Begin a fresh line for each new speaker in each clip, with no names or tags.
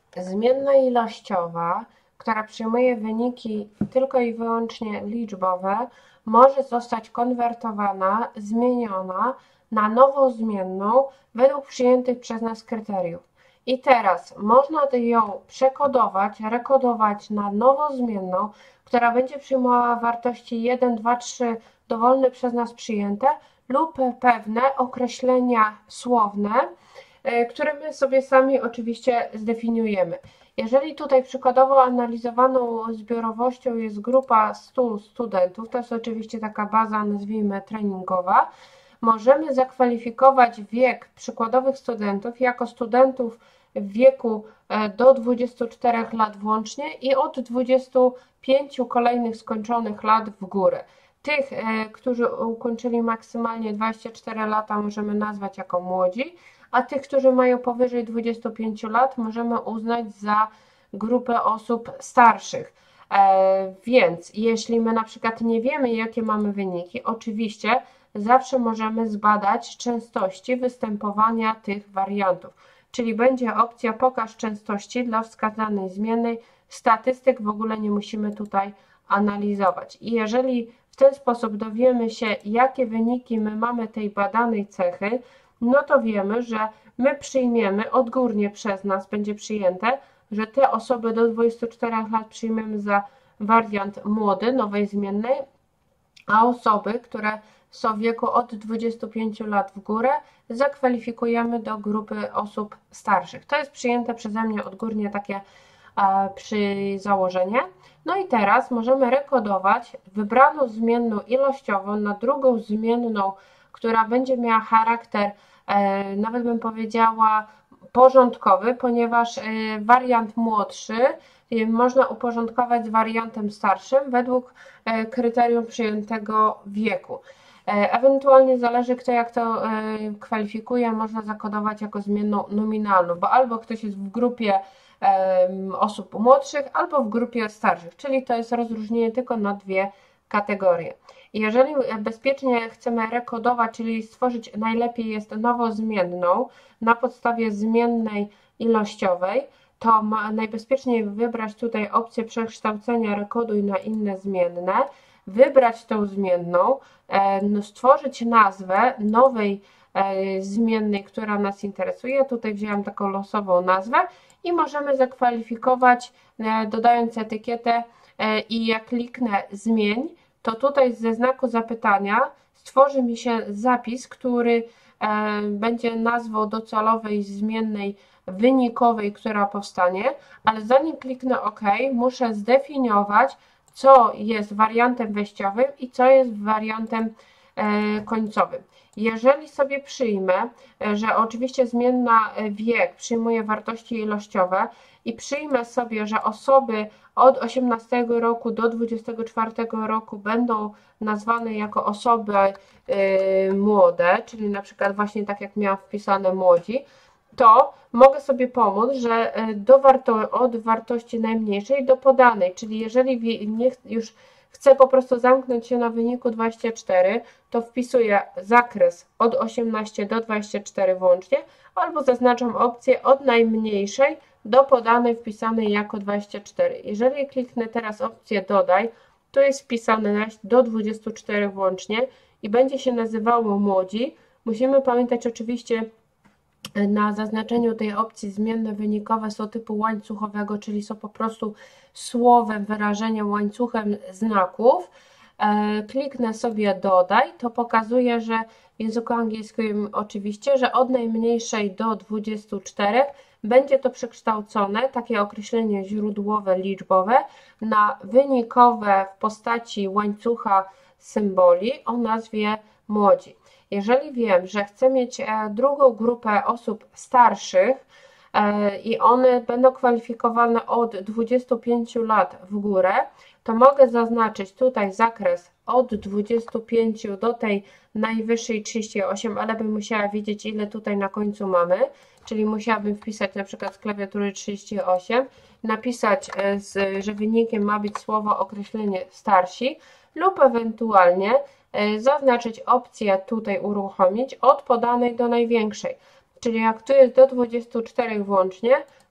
Zmienna ilościowa, która przyjmuje wyniki tylko i wyłącznie liczbowe, może zostać konwertowana, zmieniona na nową zmienną według przyjętych przez nas kryteriów. I teraz można ją przekodować, rekodować na nową zmienną, która będzie przyjmowała wartości 1, 2, 3 dowolne przez nas przyjęte lub pewne określenia słowne, które my sobie sami oczywiście zdefiniujemy. Jeżeli tutaj przykładowo analizowaną zbiorowością jest grupa 100 studentów, to jest oczywiście taka baza, nazwijmy treningowa, możemy zakwalifikować wiek przykładowych studentów jako studentów w wieku do 24 lat włącznie i od 25 kolejnych skończonych lat w górę. Tych, którzy ukończyli maksymalnie 24 lata, możemy nazwać jako młodzi, a tych, którzy mają powyżej 25 lat, możemy uznać za grupę osób starszych. Więc jeśli my na przykład nie wiemy, jakie mamy wyniki, oczywiście zawsze możemy zbadać częstości występowania tych wariantów. Czyli będzie opcja pokaż częstości dla wskazanej zmiennej. Statystyk w ogóle nie musimy tutaj analizować. I jeżeli w ten sposób dowiemy się, jakie wyniki my mamy tej badanej cechy, no to wiemy, że my przyjmiemy, odgórnie przez nas będzie przyjęte, że te osoby do 24 lat przyjmiemy za wariant młody, nowej zmiennej, a osoby, które są w wieku od 25 lat w górę, zakwalifikujemy do grupy osób starszych. To jest przyjęte przeze mnie odgórnie takie założenie. No i teraz możemy rekodować wybraną zmienną ilościową na drugą zmienną, która będzie miała charakter, nawet bym powiedziała, porządkowy, ponieważ wariant młodszy można uporządkować z wariantem starszym według kryterium przyjętego wieku. Ewentualnie zależy kto jak to kwalifikuje, można zakodować jako zmienną nominalną, bo albo ktoś jest w grupie osób młodszych, albo w grupie starszych, czyli to jest rozróżnienie tylko na dwie kategorie. Jeżeli bezpiecznie chcemy rekodować, czyli stworzyć, najlepiej jest nowozmienną na podstawie zmiennej ilościowej, to najbezpieczniej wybrać tutaj opcję przekształcenia rekoduj na inne zmienne, wybrać tą zmienną, stworzyć nazwę nowej zmiennej, która nas interesuje. Tutaj wzięłam taką losową nazwę i możemy zakwalifikować, dodając etykietę, i jak kliknę zmień, to tutaj ze znaku zapytania stworzy mi się zapis, który będzie nazwą docelowej zmiennej wynikowej, która powstanie, ale zanim kliknę OK, muszę zdefiniować, co jest wariantem wejściowym i co jest wariantem końcowym. Jeżeli sobie przyjmę, że oczywiście zmienna wiek przyjmuje wartości ilościowe i przyjmę sobie, że osoby od 18 roku do 24 roku będą nazwane jako osoby młode, czyli na przykład właśnie tak jak miałam wpisane młodzi, to mogę sobie pomóc, że od wartości najmniejszej do podanej, czyli jeżeli już chcę po prostu zamknąć się na wyniku 24, to wpisuję zakres od 18 do 24 włącznie, albo zaznaczam opcję od najmniejszej do podanej wpisanej jako 24. Jeżeli kliknę teraz opcję dodaj, to jest wpisane do 24 włącznie i będzie się nazywało młodzi. Musimy pamiętać oczywiście, na zaznaczeniu tej opcji zmienne wynikowe są typu łańcuchowego, czyli są po prostu słowem, wyrażeniem, łańcuchem znaków. Kliknę sobie dodaj, to pokazuje, że w języku angielskim oczywiście, że od najmniejszej do 24 będzie to przekształcone, takie określenie źródłowe, liczbowe, na wynikowe w postaci łańcucha symboli o nazwie młodzi. Jeżeli wiem, że chcę mieć drugą grupę osób starszych i one będą kwalifikowane od 25 lat w górę, to mogę zaznaczyć tutaj zakres od 25 do tej najwyższej 38, ale bym musiała wiedzieć, ile tutaj na końcu mamy, czyli musiałabym wpisać na przykład z klawiatury 38, napisać, że wynikiem ma być słowo określenie starsi lub ewentualnie zaznaczyć opcję tutaj uruchomić od podanej do największej. Czyli jak tu jest do 24 włącznie,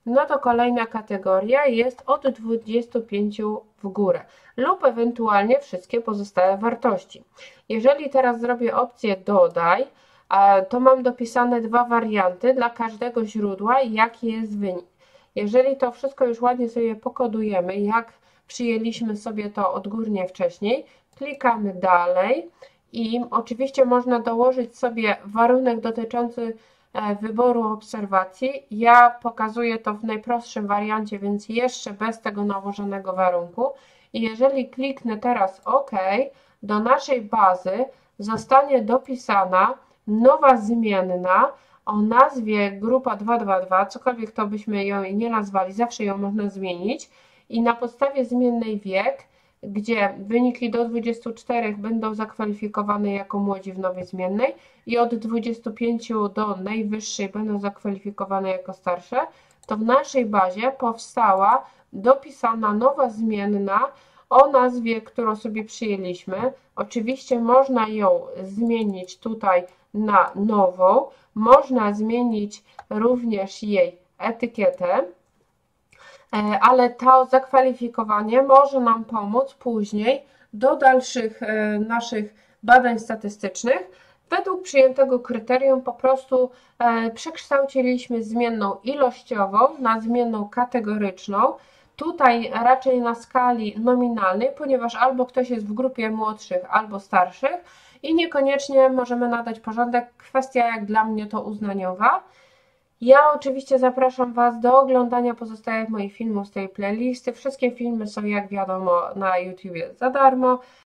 no to kolejna kategoria jest od 25 w górę lub ewentualnie wszystkie pozostałe wartości. Jeżeli teraz zrobię opcję dodaj, to mam dopisane dwa warianty dla każdego źródła, jaki jest wynik. Jeżeli to wszystko już ładnie sobie pokodujemy, jak przyjęliśmy sobie to odgórnie wcześniej, klikamy dalej i oczywiście można dołożyć sobie warunek dotyczący wyboru obserwacji. Ja pokazuję to w najprostszym wariancie, więc jeszcze bez tego nałożonego warunku. I jeżeli kliknę teraz OK, do naszej bazy zostanie dopisana nowa zmienna o nazwie grupa 222, cokolwiek to byśmy ją nie nazwali, zawsze ją można zmienić. I na podstawie zmiennej wiek, gdzie wyniki do 24 będą zakwalifikowane jako młodzi w nowej zmiennej i od 25 do najwyższej będą zakwalifikowane jako starsze, to w naszej bazie powstała dopisana nowa zmienna o nazwie, którą sobie przyjęliśmy. Oczywiście można ją zmienić tutaj na nową, można zmienić również jej etykietę, ale to zakwalifikowanie może nam pomóc później do dalszych naszych badań statystycznych. Według przyjętego kryterium po prostu przekształciliśmy zmienną ilościową na zmienną kategoryczną. Tutaj raczej na skali nominalnej, ponieważ albo ktoś jest w grupie młodszych, albo starszych i niekoniecznie możemy nadać porządek. Kwestia jak dla mnie to uznaniowa. Ja oczywiście zapraszam Was do oglądania pozostałych moich filmów z tej playlisty. Wszystkie filmy są jak wiadomo na YouTubie za darmo.